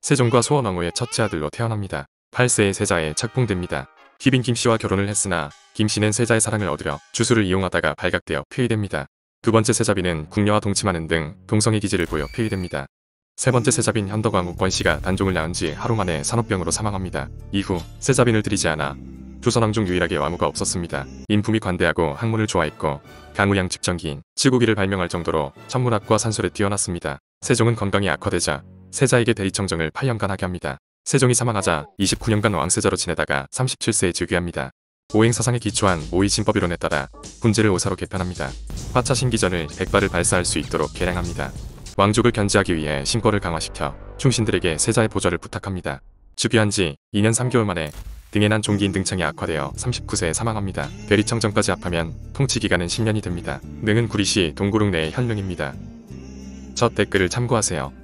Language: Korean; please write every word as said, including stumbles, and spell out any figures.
세종과 소원왕후의 첫째 아들로 태어납니다. 팔 세의 세자에 책봉됩니다. 귀빈 김씨와 결혼을 했으나 김씨는 세자의 사랑을 얻으려 주술을 이용하다가 발각되어 폐위됩니다. 두 번째 세자빈은 궁녀와 동침하는 등 동성애 기질을 보여 폐위됩니다. 세 번째 세자빈 현덕왕후 권씨가 단종을 낳은 지 하루 만에 산후병으로 사망합니다. 이후 세자빈을 들이지 않아 조선왕 중 유일하게 왕후가 없었습니다. 인품이 관대하고 학문을 좋아했고 강우양 측정기인 치구기를 발명할 정도로 천문학과 산술에 뛰어났습니다. 세종은 건강이 악화되자 세자에게 대리청정을 팔 년간 하게 합니다. 세종이 사망하자 이십구 년간 왕세자로 지내다가 삼십칠 세에 즉위합니다. 오행사상에 기초한 오이신법 이론에 따라 훈제를 오사로 개편합니다. 화차 신기전을 백발을 발사할 수 있도록 개량합니다. 왕족을 견제하기 위해 신권을 강화시켜 충신들에게 세자의 보좌를 부탁합니다. 즉위한 지 이 년 삼 개월 만에 등에 난 종기인 등창이 악화되어 삼십구 세에 사망합니다. 대리청정까지 합하면 통치기간은 십 년이 됩니다. 능은 구리시 동구릉 내의 현릉입니다. 첫 댓글을 참고하세요.